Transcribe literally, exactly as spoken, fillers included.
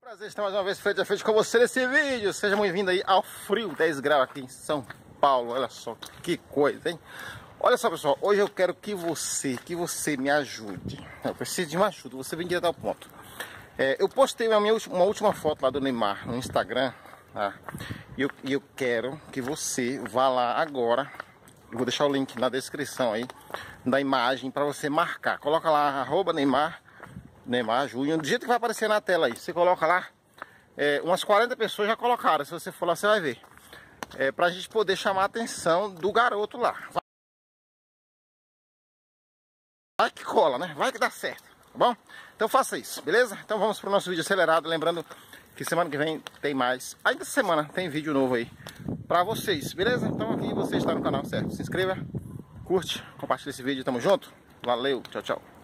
Prazer estar mais uma vez frente a frente com você nesse vídeo. Seja bem-vindo aí ao frio, dez graus aqui em São Paulo. Olha só que coisa, hein? Olha só, pessoal, hoje eu quero que você, que você me ajude. Eu preciso de uma ajuda, você vem direto ao ponto. É, eu postei uma, minha, uma última foto lá do Neymar no Instagram, tá? E eu, eu quero que você vá lá agora. Eu vou deixar o link na descrição aí da imagem para você marcar. Coloca lá, arroba Neymar, Neymar Júnior, do jeito que vai aparecer na tela aí. Você coloca lá, é, umas quarenta pessoas já colocaram. Se você for lá, você vai ver. É, pra gente poder chamar a atenção do garoto lá. Vai que cola, né? Vai que dá certo, tá bom? Então faça isso, beleza? Então vamos pro nosso vídeo acelerado. Lembrando que semana que vem tem mais. Ainda essa semana tem vídeo novo aí pra vocês, beleza? Então aqui você está no canal certo. Se inscreva, curte, compartilha esse vídeo. Tamo junto. Valeu, tchau, tchau.